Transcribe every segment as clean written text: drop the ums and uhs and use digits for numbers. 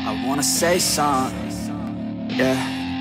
I wanna say something, yeah.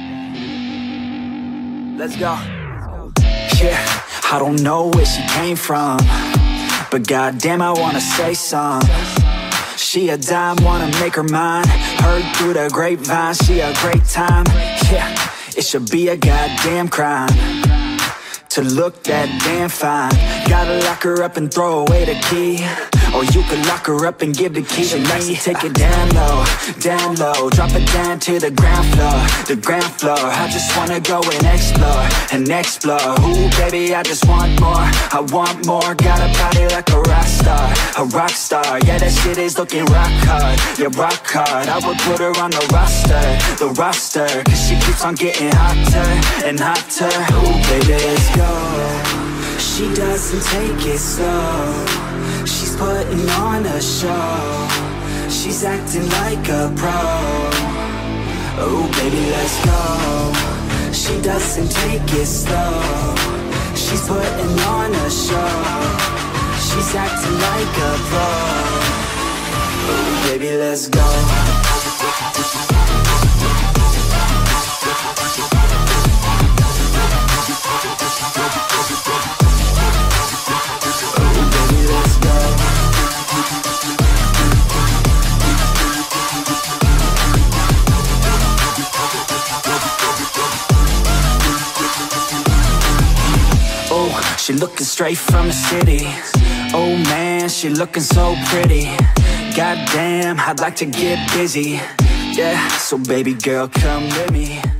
Let's go. Yeah, I don't know where she came from, but goddamn, I wanna say something. She a dime, wanna make her mine. Heard through the grapevine, she a great time. Yeah, it should be a goddamn crime to look that damn fine. Gotta lock her up and throw away the key, or you could lock her up and give the key to me. Take it down low, drop it down to the ground floor, the ground floor. I just wanna go and explore. Ooh, baby, I just want more, I want more. Got a body like a rock star, a rock star. Yeah, that shit is looking rock hard, yeah, rock hard. I would put her on the roster, cause she keeps on getting hotter and hotter. Ooh, baby, let's go. She doesn't take it slow, she's putting on a show. She's acting like a pro. Oh, baby, let's go. She doesn't take it slow, she's putting on a show. She's acting like a pro. Oh, baby, let's go. She looking straight from the city. Oh man, she looking so pretty. Goddamn, I'd like to get busy. Yeah, so baby girl, come with me.